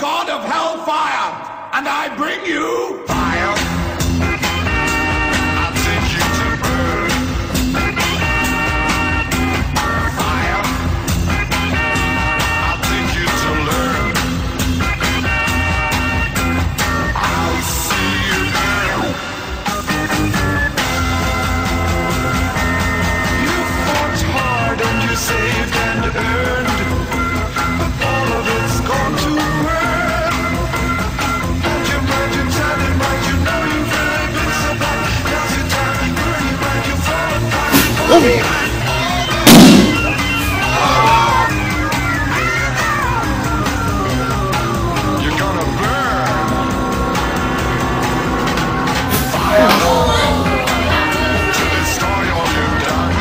god of hellfire, and I bring you fire. I'll take you to burn. Fire. I'll take you to learn. I'll see you burn. You fought hard and you saved and earned. You're gonna burn. Fire to destroy all you've done.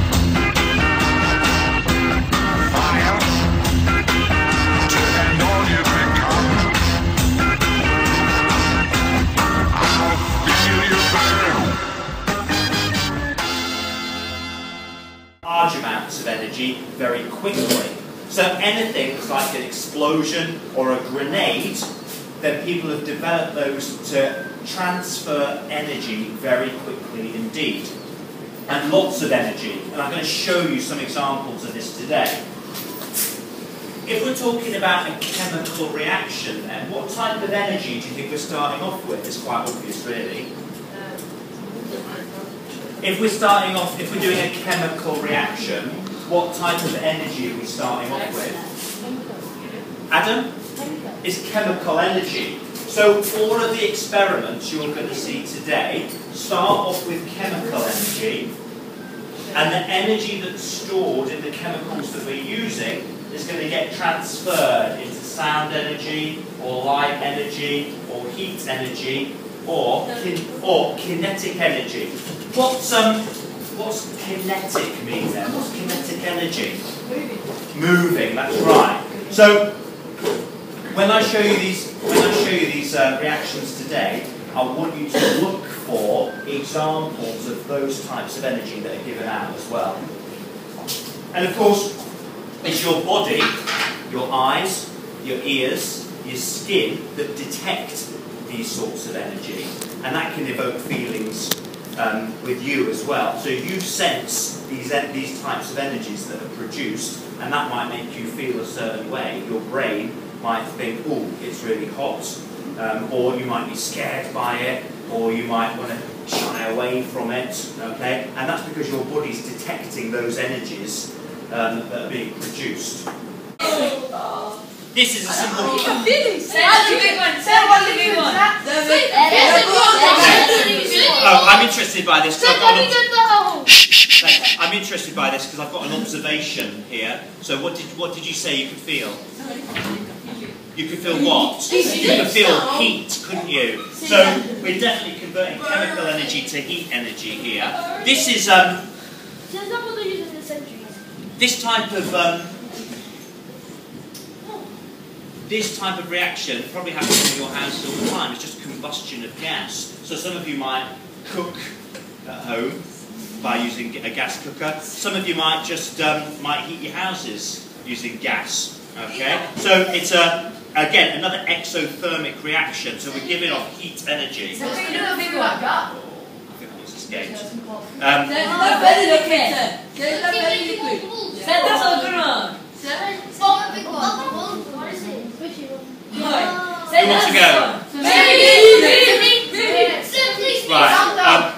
Fire to end all you've become. I'll feel you burn. Large amounts of energy very quickly. So anything that's like an explosion or a grenade, then people have developed those to transfer energy very quickly indeed. And lots of energy. And I'm going to show you some examples of this today. If we're talking about a chemical reaction then, what type of energy do you think we're starting off with? It's quite obvious really. If we're doing a chemical reaction, what type of energy are we starting off with? Adam? It's chemical energy. So all of the experiments you're going to see today start off with chemical energy, and the energy that's stored in the chemicals that we're using is going to get transferred into sound energy, or light energy, or heat energy, or kinetic energy. What's kinetic mean then? What's kinetic energy? Moving, that's right. So when I show you these reactions today, I want you to look for examples of those types of energy that are given out as well. And of course, it's your body, your eyes, your ears, your skin that detect these sorts of energy, and that can evoke feelings with you as well. So you sense these types of energies that are produced, and that might make you feel a certain way. Your brain might think, oh, it's really hot, or you might be scared by it, or you might want to shy away from it, okay? And that's because your body's detecting those energies that are being produced. This is a simple... Say the big one. Oh, I'm interested by this because I've got an observation here. So what did you say you could feel? You could feel what? You could feel heat, couldn't you? So we're definitely converting chemical energy to heat energy here. This is this type of reaction probably happens in your house all the time. It's just combustion of gas. So some of you might cook at home by using a gas cooker. Some of you might just might heat your houses using gas. Okay, so it's again another exothermic reaction. So we're giving off heat energy. I think I was escaped. Who wants to go? Right.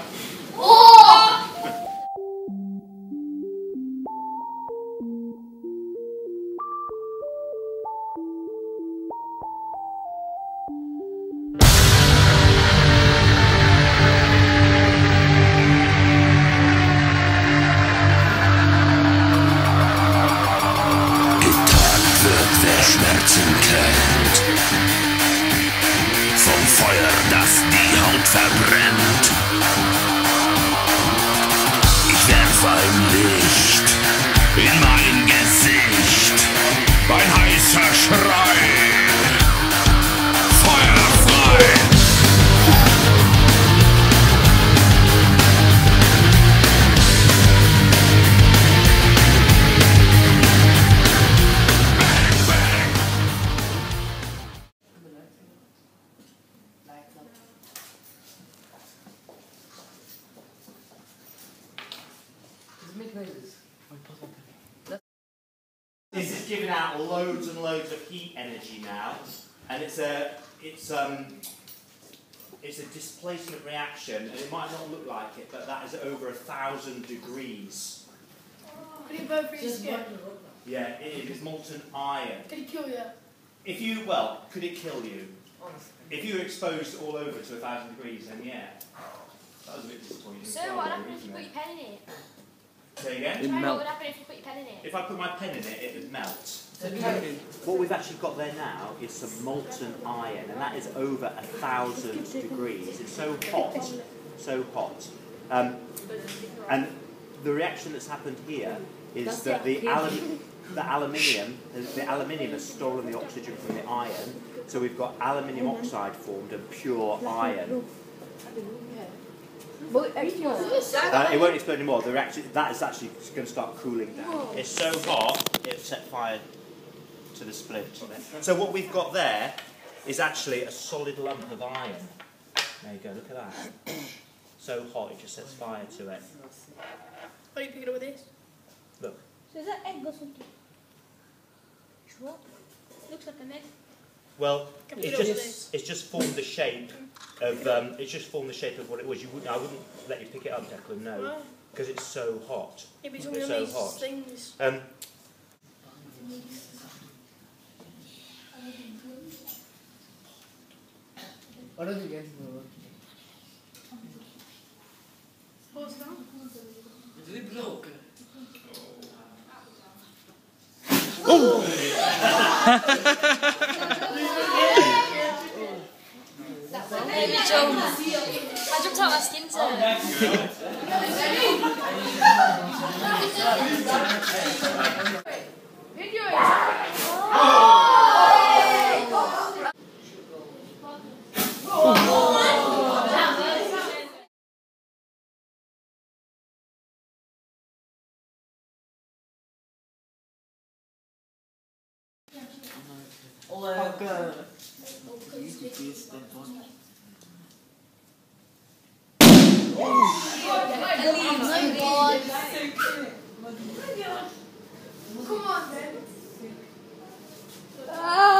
Schmerzen kennt, vom Feuer, das die Haut verbrennt. Ich werf ein Licht in mein Gesicht, ein heißer Schrei. This is giving out loads and loads of heat energy now, and it's a displacement reaction, and it might not look like it, but that is over 1,000 degrees. Could it burn through your skin? Yeah, it is molten iron. Could it kill you? If you, could it kill you? If you were exposed all over to 1,000 degrees, then yeah. That was a bit disappointing. So what would happen if you put your pen in it? Say again? What would happen if you put your pen in it? If I put my pen in it, it would melt. What we've actually got there now is some molten iron, and that is over 1,000 degrees. It's so hot, so hot. And the reaction that's happened here is that the aluminium has stolen the oxygen from the iron, so we've got aluminium oxide formed and pure iron. It won't explode anymore. That is actually going to start cooling down. It's so hot, it'll set fire to the splint. So what we've got there is actually a solid lump of iron. There you go, look at that. So hot, it just sets fire to it. Are you picking up with this? Look. So is that egg or something? What? Looks like an egg. Well, it's just formed the shape of what it was. I wouldn't let you pick it up, Declan. No, because it's so hot. Yeah, but it's so hot. Things. I don't think anything will work. What's that? Is it broken? I jumped out my skin Come on, then.